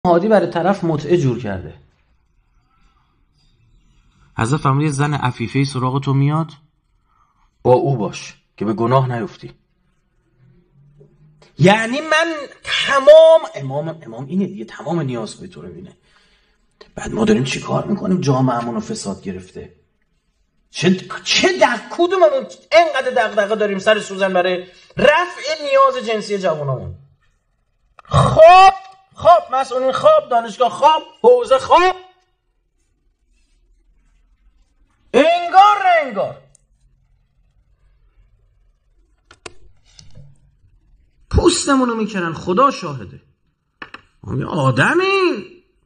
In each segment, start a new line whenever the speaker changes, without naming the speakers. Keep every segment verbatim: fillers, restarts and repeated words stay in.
هادی برای طرف متعه جور کرده.
حضرت فرمود یه زن عفیفه‌ای سراغ تو میاد،
با او باش که به گناه نیفتی. یعنی من تمام امام امام اینه دیگه، تمام نیاز به تو رو بینه. بعد ما داریم چی کار میکنیم؟ جامعه‌مون رو فساد گرفته. چه چه دق کدوممون اینقدر دغدغه داریم سر سوزن برای رفع نیاز جنسی جوانامون؟ خواب خواب مسئولین خواب، دانشگاه خواب، حوزه خواب، انگار نه انگار. پوستمونو میکنن، خدا شاهده. ما آدمی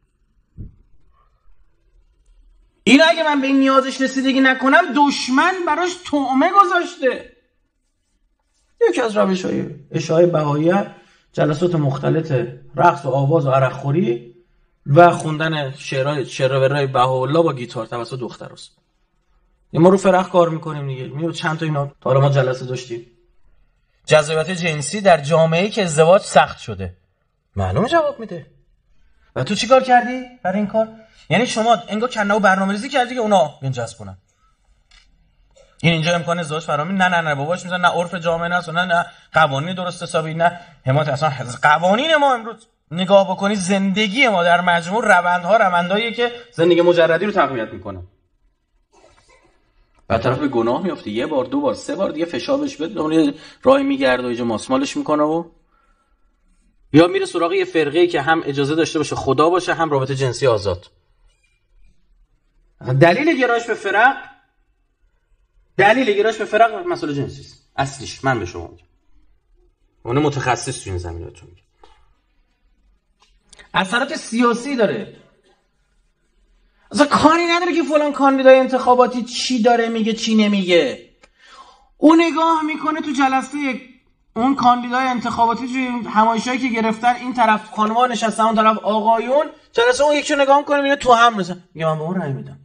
این اگه من به این نیازش رسیدگی نکنم دشمن براش طعمه گذاشته. یکی از روش‌های اشاعه بقیه جلسات مختلط رقص و آواز و عرقخوری و خوندن شعرهای شعرهای بهاءالله با گیتار توسط دختراست. ما رو فرق کار میکنیم دیگه. میو چند تا اینا تا ما جلسه داشتیم. جذابیت جنسی در جامعه‌ای که ازدواج سخت شده. معلومه جواب میده. و تو چیکار کردی برای این کار؟ یعنی شما انگار کنه برنامه‌ریزی کردی که اونا بیان جذب کنن. این اینجا امکان ازدواج فرامی؟ نه نه نه باباش میذارن، نه عرف جامعه نه نه نه قوانین درست حسابی، نه حمایت. اصلا قوانین ما امروز نگاه بکنی زندگی ما در مجموع روندها رونداییه که زندگی مجردی رو تقویت میکنه. بعد طرف به گناه میافته، یه بار دو بار سه بار دیگه فشار بهش بده، اون راه میگرده و اینجا ماسمالش میکنه و یا میره سراغ یه فرقه‌ای که هم اجازه داشته باشه خدا باشه، هم رابطه جنسی آزاد. دلیل گرایش به فرق دلیل گرایش به فرق مسئله جنسی است. اصلیش من به شما میگم. اون متخصص تو این زمینه بهتون میگم. اثرات سیاسی داره. اصلا کاری نداره که فلان کاندیدای انتخاباتی چی داره میگه چی نمیگه. اون نگاه میکنه تو جلسه اون کاندیدای انتخاباتی توی همایشایی که گرفتن، این طرف خانم‌ها نشستن اون طرف آقایون، جلسه اون یکی رو نگاه میکنه میبینه تو هم میزن، میگه من به اون رأی میدم.